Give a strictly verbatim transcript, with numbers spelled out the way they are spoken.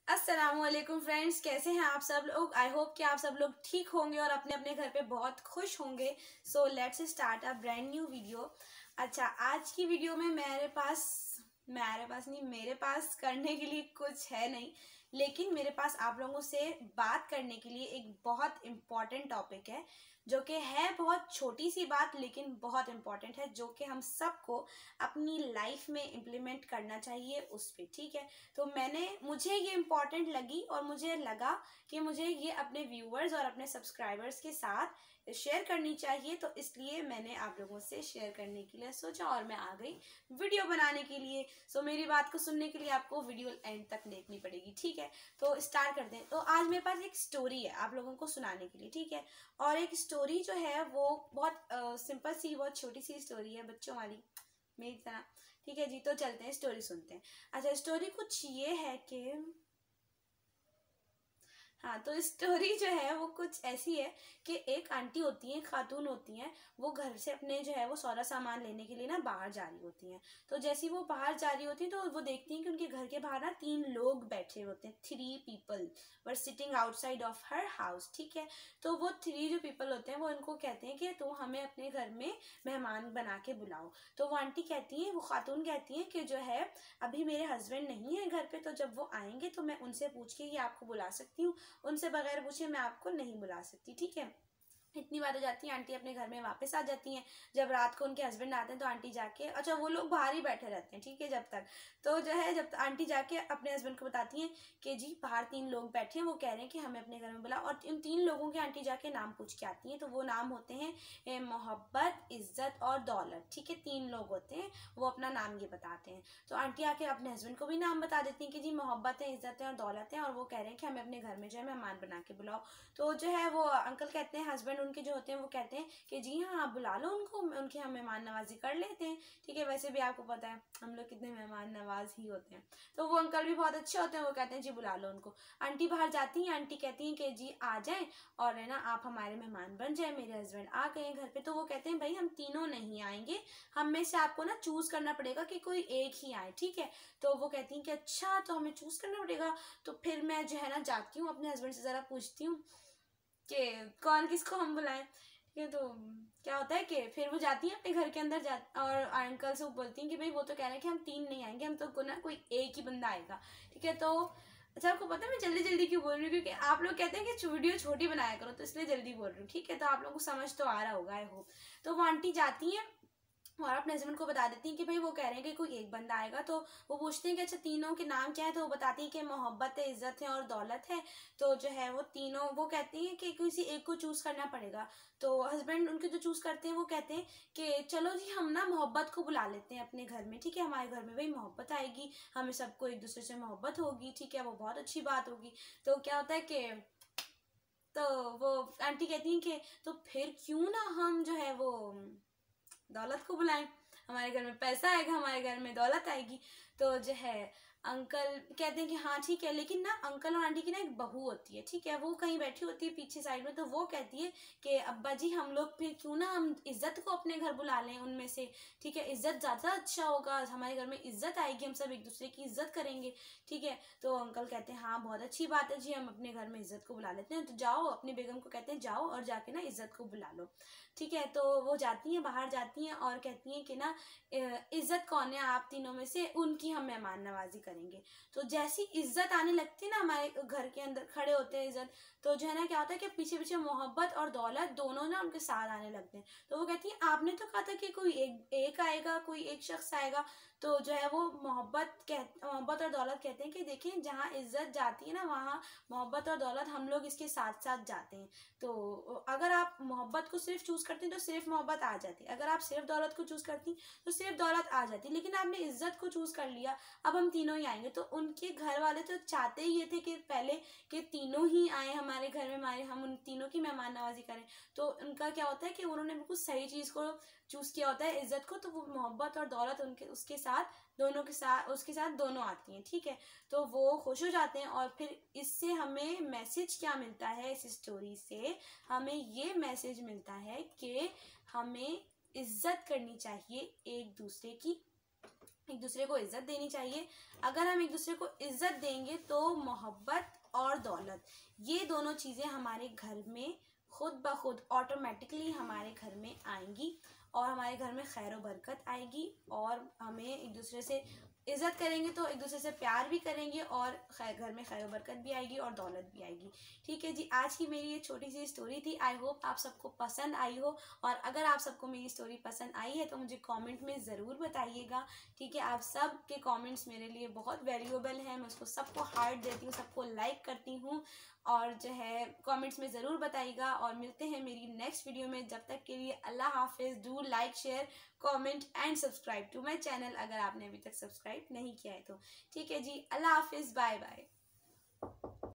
अस्सलामुअलैकुम फ्रेंड्स, कैसे हैं आप सब लोग। आई होप कि आप सब लोग ठीक होंगे और अपने अपने घर पे बहुत खुश होंगे। So let's start a brand new video. अच्छा, आज की वीडियो में मेरे पास मेरे पास नहीं मेरे पास करने के लिए कुछ है नहीं, लेकिन मेरे पास आप लोगों से बात करने के लिए एक बहुत इम्पॉर्टेंट टॉपिक है, जो कि है बहुत छोटी सी बात लेकिन बहुत इम्पॉर्टेंट है, जो कि हम सबको अपनी लाइफ में इम्प्लीमेंट करना चाहिए उस पर। ठीक है, तो मैंने मुझे ये इम्पॉर्टेंट लगी और मुझे लगा कि मुझे ये अपने व्यूअर्स और अपने सब्सक्राइबर्स के साथ शेयर करनी चाहिए, तो इसलिए मैंने आप लोगों से शेयर करने के लिए सोचा और मैं आ गई वीडियो बनाने के लिए। सो मेरी बात को सुनने के लिए आपको वीडियो एंड तक देखनी पड़ेगी। ठीक है, तो स्टार्ट करते हैं। तो आज मेरे पास एक स्टोरी है आप लोगों को सुनाने के लिए। ठीक है, और एक स्टोरी जो है वो बहुत सिंपल सी, बहुत छोटी सी स्टोरी है, बच्चों वाली मेरी तरह। ठीक है जी, तो चलते हैं स्टोरी सुनते हैं। अच्छा, स्टोरी कुछ ये है कि हाँ, तो स्टोरी जो है वो कुछ ऐसी है कि एक आंटी होती है, खातून होती हैं, वो घर से अपने जो है वो सौदा सामान लेने के लिए ना बाहर जा रही होती हैं। तो जैसे वो बाहर जा रही होती हैं तो वो देखती हैं कि उनके घर के बाहर ना तीन लोग बैठे होते हैं। Three people were sitting outside of her house. ठीक है, तो वो थ्री जो पीपल होते हैं वो उनको कहते हैं कि तुम हमें अपने घर में मेहमान बना के बुलाओ। तो वो आंटी कहती है, वो खातून कहती है कि जो है अभी मेरे हस्बैंड नहीं है घर पे, तो जब वो आएंगे तो मैं उनसे पूछ के ही आपको बुला सकती हूँ, उनसे बगैर पूछे मैं आपको नहीं बुला सकती। ठीक है, इतनी बात हो जाती है, आंटी अपने घर में वापस आ जाती हैं। जब रात को उनके हस्बैंड आते हैं तो आंटी जाके, अच्छा वो लोग बाहर ही बैठे रहते हैं, ठीक है, जब तक तो जो है जब आंटी जाके अपने हस्बैंड को बताती हैं कि जी बाहर तीन लोग बैठे हैं, वो कह रहे हैं कि हमें अपने घर में बुला। और इन तीन लोगों के आंटी जाके नाम पूछ के आती हैं, तो वो नाम होते हैं मोहब्बत, इज्जत और दौलत। ठीक है, तीन लोग होते हैं, वो अपना नाम ये बताते हैं। तो आंटी आके अपने हस्बैंड को भी नाम बता देती हैं कि जी मोहब्बत है, इज्जत है और दौलत है, और वो कह रहे हैं कि हमें अपने घर में जो है मेहमान बना के बुलाओ। तो जो है वो अंकल कहते हैं, हस्बैंड उनके जो होते हैं वो कहते हैं कि जी हाँ आप बुला लो उनको, उनके हम मेहमान नवाजी कर लेते हैं। ठीक है, वैसे भी आपको पता है हम लोग कितने मेहमान नवाज ही होते हैं। तो वो अंकल भी बहुत अच्छे होते हैं, वो कहते हैं जी बुला लो उनको। आंटी बाहर जाती हैं, आंटी कहती हैं कि जी आ जाएं और है ना आप हमारे मेहमान बन जाए, मेरे हस्बैंड आ गए घर पे। तो वो कहते हैं भाई हम तीनों नहीं आएंगे, हम में से आपको ना चूज करना पड़ेगा कि कोई एक ही आए। ठीक है, तो वो कहती हैं कि अच्छा तो हमें चूज करना पड़ेगा। तो फिर मैं जो है ना जाती हूँ अपने हस्बैंड से जरा पूछती हूँ कि कौन किसको हम बुलाएं। ठीक है, तो क्या होता है कि फिर वो जाती है अपने घर के अंदर जा और अंकल से वो बोलती हैं कि भाई वो तो कह रहे हैं कि हम तीन नहीं आएंगे, हम तो ना कोई एक ही बंदा आएगा। ठीक है, तो अच्छा आपको पता है मैं जल्दी जल्दी क्यों बोल रही हूँ, क्योंकि आप लोग कहते हैं कि वीडियो छोटी बनाया करो, तो इसलिए जल्दी बोल रही हूँ। ठीक है, तो आप लोगों को समझ तो आ रहा होगा आई होप। तो वो आंटी जाती हैं और अपने हस्बैंड को बता देती हैं कि भाई वो कह रहे हैं कि कोई एक बंदा आएगा। तो वो पूछते हैं कि अच्छा तीनों के नाम क्या है, तो वो बताती है कि मोहब्बत है, इज्जत है और दौलत है। तो जो है वो तीनों, वो कहती हैं कि किसी एक को चूज करना पड़ेगा। तो हस्बैंड उनके जो चूज करते हैं वो कहते हैं कि चलो जी हम ना मोहब्बत को बुला लेते हैं अपने घर में। ठीक है, हमारे घर में भाई मोहब्बत आएगी, हमें सबको एक दूसरे से मोहब्बत होगी। ठीक है, वो बहुत अच्छी बात होगी। तो क्या होता है कि तो वो आंटी कहती हैं कि तो फिर क्यों ना हम जो है वो दौलत को बुलाएं, हमारे घर में पैसा आएगा, हमारे घर में दौलत आएगी। तो जो है अंकल कहते हैं कि हाँ ठीक है, लेकिन ना अंकल और आंटी की ना एक बहू होती है। ठीक है, वो कहीं बैठी होती है पीछे साइड में। तो वो कहती है कि अब्बा जी हम लोग फिर क्यों ना हम इज्जत को अपने घर बुला लें उनमें से। ठीक है, इज्जत ज़्यादा अच्छा होगा, हमारे घर में इज्जत आएगी, हम सब एक दूसरे की इज्जत करेंगे। ठीक है, तो अंकल कहते हैं हाँ बहुत अच्छी बात है जी, हम अपने घर में इज्जत को बुला लेते हैं। तो जाओ, अपनी बेगम को कहते हैं जाओ और जाके ना इज्जत को बुला लो। ठीक है, तो वो जाती हैं, बाहर जाती हैं और कहती हैं कि ना इज्जत कौन है आप तीनों में से, उनकी हम मेहमान नवाजी करेंगे। तो जैसी इज्जत आने लगती है ना, हमारे घर के अंदर खड़े होते हैं इज्जत, तो जो है ना क्या होता है कि पीछे पीछे मोहब्बत और दौलत दोनों ना उनके साथ आने लगते हैं। तो वो कहती है आपने तो कहा था कि कोई एक एक आएगा, कोई एक शख्स आएगा। तो जो है वो मोहब्बत कह मोहब्बत और दौलत कहते हैं कि देखिए जहाँ इज्जत जाती है ना वहाँ मोहब्बत और दौलत हम लोग इसके साथ साथ जाते हैं। तो अगर आप मोहब्बत को सिर्फ चूज करती तो सिर्फ मोहब्बत आ जाती, अगर आप सिर्फ दौलत को चूज करती तो सिर्फ दौलत आ जाती, लेकिन आपने इज्जत को चूज कर लिया, अब हम तीनों ही आएंगे। तो उनके घर वाले तो चाहते ही ये थे कि पहले कि तीनों ही आए हमारे घर में, हमारे हम उन तीनों की मेहमान नवाजी करें। तो उनका क्या होता है कि उन्होंने बिल्कुल सही चीज को चूज किया होता है, इज्जत को। तो वो मोहब्बत और दौलत उनके उसके साथ दोनों के साथ उसके साथ दोनों आती हैं। ठीक है, तो वो खुश हो जाते हैं। और फिर इससे हमें मैसेज क्या मिलता है, इस स्टोरी से हमें ये मैसेज मिलता है कि हमें इज्जत करनी चाहिए एक दूसरे की, एक दूसरे को इज्जत देनी चाहिए। अगर हम एक दूसरे को इज्जत देंगे तो मोहब्बत और दौलत, ये दोनों चीज़ें हमारे घर में खुद ब खुद ऑटोमेटिकली हमारे घर में आएंगी और हमारे घर में खैर व बरकत आएगी। और हमें एक दूसरे से इज़्ज़त करेंगे तो एक दूसरे से प्यार भी करेंगे और खैर घर में खैर व बरकत भी आएगी और दौलत भी आएगी। ठीक है जी, आज की मेरी ये छोटी सी स्टोरी थी। आई होप आप सबको पसंद आई हो, और अगर आप सबको मेरी स्टोरी पसंद आई है तो मुझे कमेंट में ज़रूर बताइएगा। ठीक है, आप सब के कमेंट्स मेरे लिए बहुत वैल्यूएबल हैं, मैं उसको सबको हार्ट देती हूँ, सबको लाइक करती हूँ, और जो है कमेंट्स में ज़रूर बताइएगा। और मिलते हैं मेरी नेक्स्ट वीडियो में, जब तक के लिए अल्लाह हाफिज़। Do like, share, comment and subscribe to my channel अगर आपने अभी तक सब्सक्राइब नहीं किया है तो। ठीक है जी, अल्लाह हाफिज़, बाय बाय।